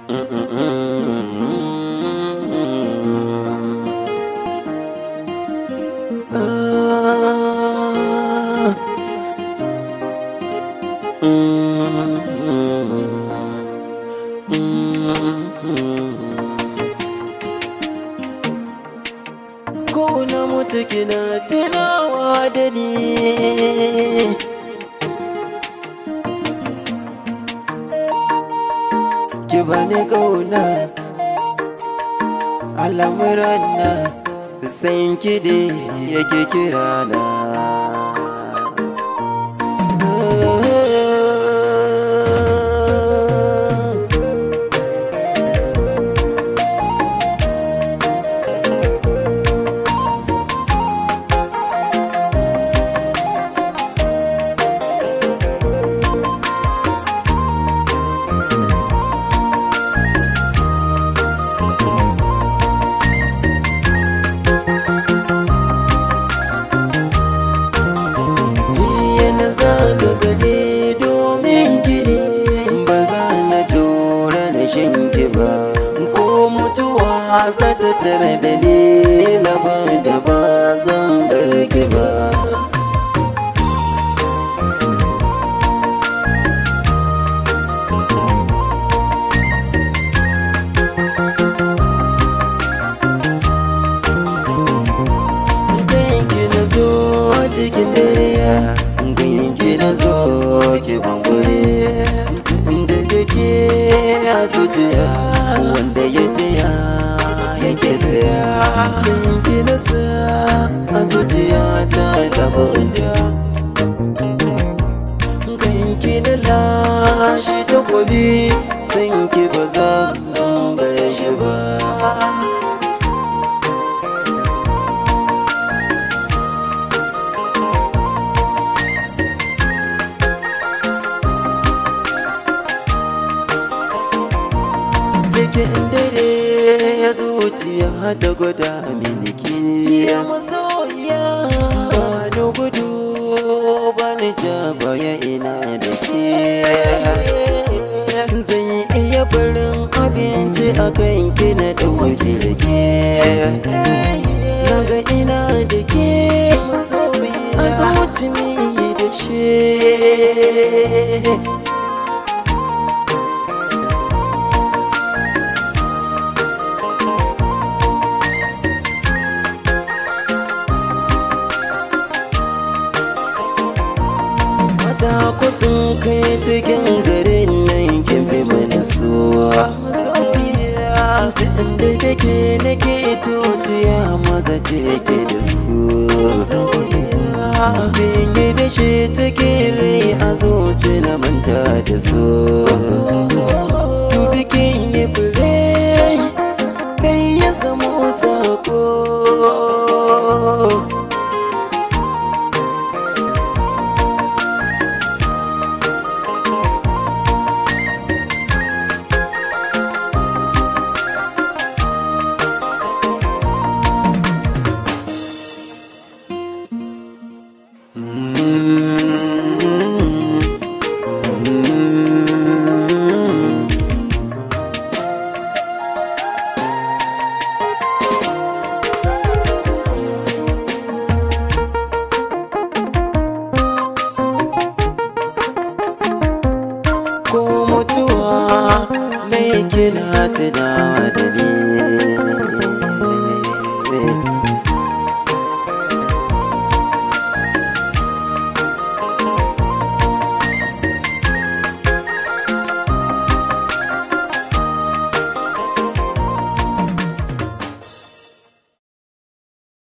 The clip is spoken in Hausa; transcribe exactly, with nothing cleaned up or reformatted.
Ko na mutu kina tunawa da ni, ki bani kauna al'amuran na san ki da yake kirana. Ko mutuwa za ta tare da ni, labar da ba zan bar ki ba. Ganki na zo cikin dare, ganki na zo ki bambare, da take a zuciya wanda ya taya yake saya. Ganki na sa a zuciya ta taba wanda, ganki na lashe takobi, sanki ba za a bar shi ba. Cikin dare ya zuciya ta gwada miliki, ya masoya bani gudu bani ja baya ina da ke. Zan iya barin abinci a kan ki na ɗauki da ke, naga ina da ke a zuci mai da shi. Da kusan kai cikin garin nan kin fi mana suwa, inda kake nake tutiya maza ce ke da su. Bin yi da shi cikin rai a zuci na manta da su. Dubi kin yi fure kai ya zamo sako. Ko mutuwa na yi kina tunawa da ni,